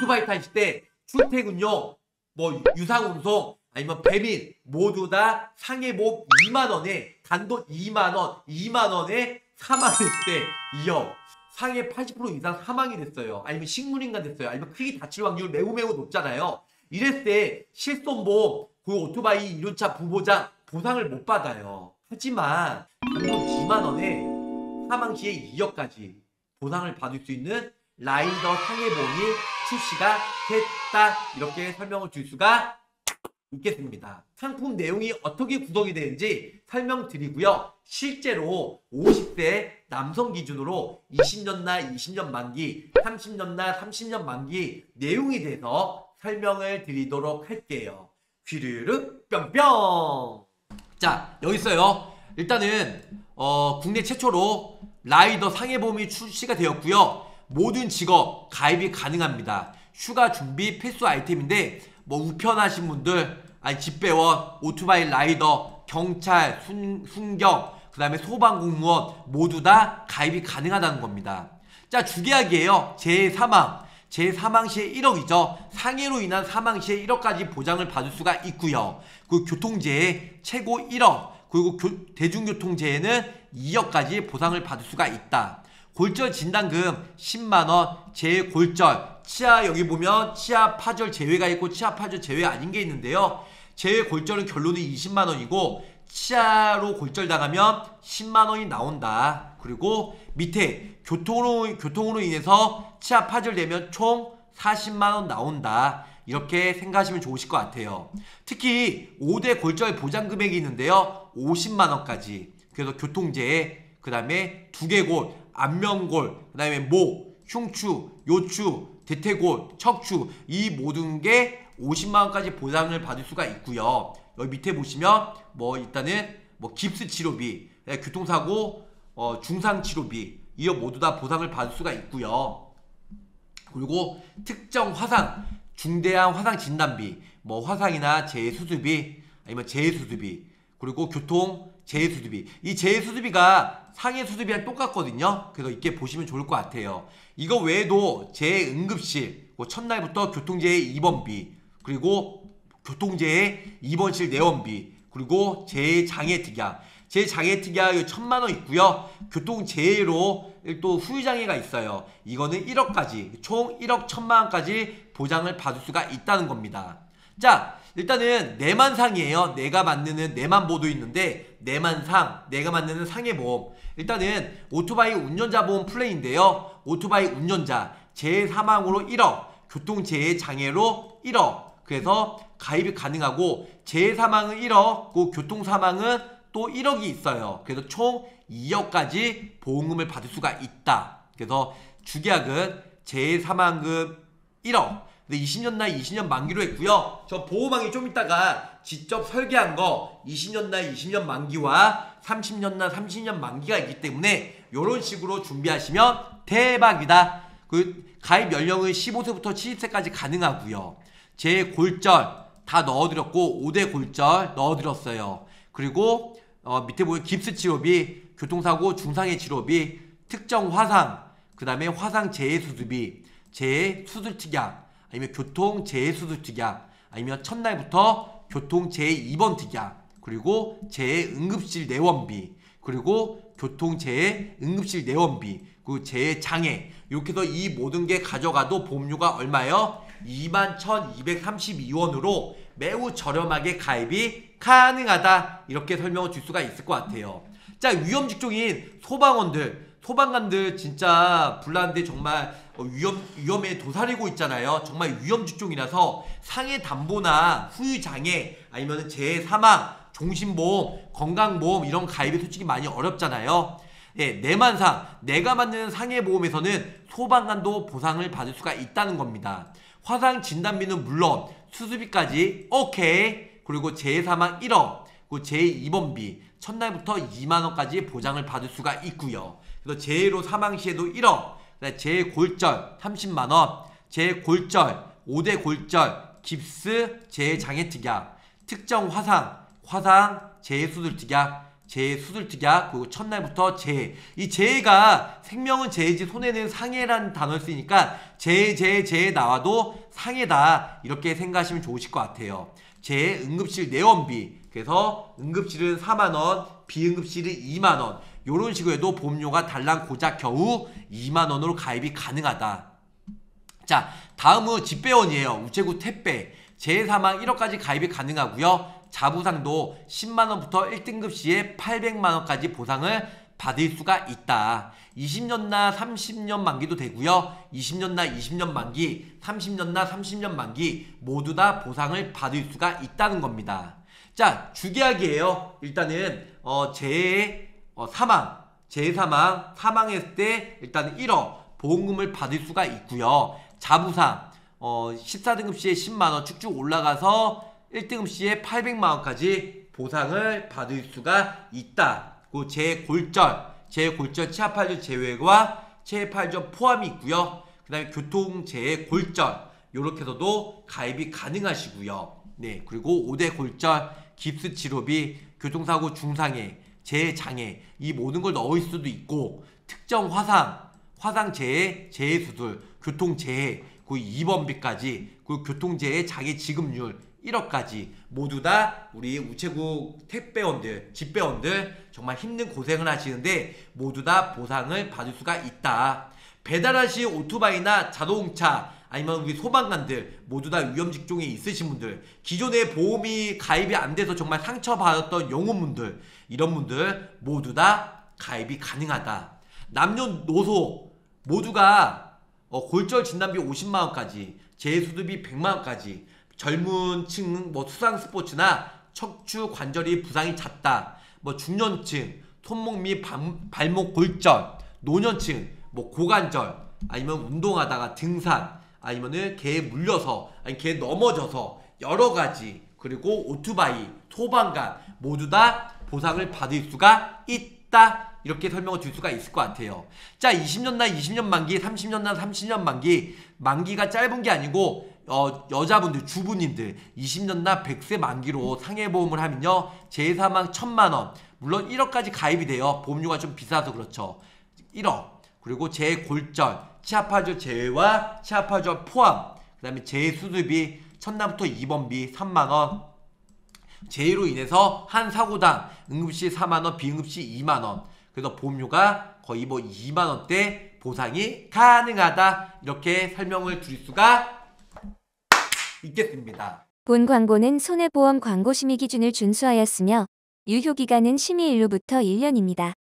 오토바이 타실 때 출퇴근용, 뭐 유상운송, 아니면 배민 모두 다 상해보험 2만원에 단돈 2만원, 2만원에 사망했을 때 2억. 상해 80% 이상 사망이 됐어요. 아니면 식물인간 됐어요. 아니면 크게 다칠 확률 매우 높잖아요. 이랬을 때 실손보험, 그 오토바이 이륜차 부보장 보상을 못 받아요. 하지만 단돈 2만원에 사망 시에 2억까지 보상을 받을 수 있는 라이더 상해보험이 출시가 됐다. 이렇게 설명을 줄 수가 있겠습니다. 상품 내용이 어떻게 구성이 되는지 설명드리고요. 실제로 50세 남성 기준으로 20년나 20년 만기, 30년나 30년 만기 내용에 대해서 설명을 드리도록 할게요. 휘르르 뿅뿅. 자, 여기 있어요. 일단은 국내 최초로 라이더 상해보험이 출시가 되었고요. 모든 직업 가입이 가능합니다. 휴가 준비 필수 아이템인데 뭐 우편하신 분들, 아니 집배원, 오토바이 라이더, 경찰, 순경, 그 다음에 소방공무원 모두 다 가입이 가능하다는 겁니다. 자, 주계약이에요. 재사망 시에 1억이죠. 상해로 인한 사망 시에 1억까지 보장을 받을 수가 있고요. 그리고 교통재해 최고 1억, 그리고 대중교통재해는 2억까지 보상을 받을 수가 있다. 골절 진단금 10만원, 재골절, 치아 여기 보면 치아 파절 제외가 있고 치아 파절 제외 아닌 게 있는데요. 재외 골절은 결론은 20만원이고 치아로 골절 당하면 10만원이 나온다. 그리고 밑에 교통으로 인해서 치아 파절되면 총 40만원 나온다. 이렇게 생각하시면 좋으실 것 같아요. 특히 5대 골절 보장 금액이 있는데요. 50만원까지. 그래서 교통재해, 그 다음에 두개골, 안면골, 그 다음에 목, 흉추, 요추, 대퇴골, 척추 이 모든 게 50만원까지 보장을 받을 수가 있고요. 여기 밑에 보시면 뭐 일단은 뭐 깁스 치료비, 교통사고 중상 치료비 이거 모두 다 보상을 받을 수가 있고요. 그리고 특정 화상, 중대한 화상 진단비, 뭐 화상이나 재수술비 아니면 재수술비, 그리고 교통 재수술비. 이 재수술비가 상해 수술비랑 똑같거든요. 그래서 이렇게 보시면 좋을 것 같아요. 이거 외에도 재응급실, 첫날부터 교통재해 입원비, 그리고 교통재해 입원실 내원비, 그리고 재장애 특약 1,000만원 있고요. 교통재해로 또 후유장애가 있어요. 이거는 1억까지, 총 1억 1,000만원까지 보장을 받을 수가 있다는 겁니다. 자, 일단은 내만상이에요. 내가 만드는 내만보도 있는데 내만상, 내가 만드는 상해보험. 일단은 오토바이 운전자 보험 플랜인데요. 오토바이 운전자 재사망으로 1억, 교통재해 장애로 1억. 그래서 가입이 가능하고 재사망은 1억, 그 교통사망은 또 1억이 있어요. 그래서 총 2억까지 보험금을 받을 수가 있다. 그래서 주계약은 재사망금 1억. 20년나 20년 만기로 했고요. 저 보호망이 좀 이따가 직접 설계한 거 20년나 20년 만기와 30년나 30년 만기가 있기 때문에 이런 식으로 준비하시면 대박이다. 그 가입 연령은 15세부터 70세까지 가능하고요. 재골절 다 넣어드렸고 5대 골절 넣어드렸어요. 그리고 밑에 보면 깁스 치료비, 교통사고 중상해 치료비, 특정 화상, 그 다음에 화상 재해수술비, 재해수술특약, 아니면 교통재해수술특약, 아니면 첫날부터 교통재해 입원특약, 그리고 재해응급실 내원비, 그리고 교통재해 응급실 내원비, 그리고 재해장애. 이렇게 해서 이 모든 게 가져가도 보험료가 얼마예요? 21,232원으로 매우 저렴하게 가입이 가능하다. 이렇게 설명을 줄 수가 있을 것 같아요. 자, 위험직종인 소방관들 진짜 불나는데 정말 위험에 도사리고 있잖아요. 정말 위험직종이라서 상해담보나 후유장애 아니면 재해사망, 종신보험, 건강보험 이런 가입이 솔직히 많이 어렵잖아요. 예, 내만상, 내가 만드는 상해보험에서는 소방관도 보상을 받을 수가 있다는 겁니다. 화상 진단비는 물론 수술비까지 오케이. 그리고 재해사망 1억, 그리고 재해입원비 첫날부터 2만원까지 보장을 받을 수가 있고요. 그래서 재해로 사망 시에도 1억, 재해골절 30만원, 재해골절, 5대 골절, 깁스, 재해장애 특약, 특정 화상, 재해수술 특약, 재해 수술특약, 그리고 첫날부터 재해. 이 재해가 생명은 재해지 손해는 상해라는 단어를 쓰니까 재해 나와도 상해다 이렇게 생각하시면 좋으실 것 같아요. 재해 응급실 내원비, 그래서 응급실은 4만원, 비응급실은 2만원, 요런 식으로 해도 보험료가 달랑 고작 겨우 2만원으로 가입이 가능하다. 자, 다음은 집배원이에요. 우체국 택배. 재해사망 1억까지 가입이 가능하고요. 자부상도 10만원부터 1등급 시에 800만원까지 보상을 받을 수가 있다. 20년나 30년 만기도 되고요. 20년나 20년 만기, 30년나 30년 만기 모두 다 보상을 받을 수가 있다는 겁니다. 자, 주계약이에요. 일단은 재해 사망했을 때 일단은 1억 보험금을 받을 수가 있고요. 자부상 14등급 시에 10만원 쭉쭉 올라가서 1등급 시에 800만원까지 보상을 받을 수가 있다. 그 재골절 치아팔절 제외와 체해팔절 포함이 있고요. 그 다음에 교통재해 골절 요렇게 해서도 가입이 가능하시고요. 네, 그리고 5대 골절, 깁스 치료비, 교통사고 중상해, 재해장애 이 모든 걸 넣을 수도 있고, 특정 화상재해, 재해수술, 교통재해, 그 입원비까지, 그 교통재해 자기 지급률 1억까지 모두 다 우리 우체국 택배원들, 집배원들 정말 힘든 고생을 하시는데 모두 다 보상을 받을 수가 있다. 배달하신 오토바이나 자동차 아니면 우리 소방관들 모두 다 위험 직종에 있으신 분들, 기존에 보험이 가입이 안 돼서 정말 상처받았던 영혼분들, 이런 분들 모두 다 가입이 가능하다. 남녀노소 모두가 골절 진단비 50만원까지, 재해수술비 100만원까지, 젊은 층 수상 스포츠나 척추 관절이 부상이 잦다, 중년층 손목 및 발목 골절, 노년층 고관절, 아니면 운동하다가 등산, 아니면은 개에 물려서, 아니 개에 넘어져서 여러가지, 그리고 오토바이, 소방관 모두 다 보상을 받을 수가 있다. 이렇게 설명을 드릴 수가 있을 것 같아요. 자, 20년나 20년 만기, 30년나 30년 만기, 만기가 짧은 게 아니고 여자분들, 주부님들 20년나 100세 만기로 상해보험을 하면요, 재해사망 1000만원, 물론 1억까지 가입이 돼요. 보험료가 좀 비싸서 그렇죠. 1억. 그리고 재골절, 치아파절 제외와 치아파절 포함, 그 다음에 재수술비, 첫날부터 입원비 3만원, 재해로 인해서 한 사고당 응급시 4만원, 비응급시 2만원, 그래서 보험료가 거의 2만원대 보상이 가능하다. 이렇게 설명을 드릴 수가 있겠습니다. 본 광고는 손해보험 광고 심의 기준을 준수하였으며 유효기간은 심의 일로부터 1년입니다.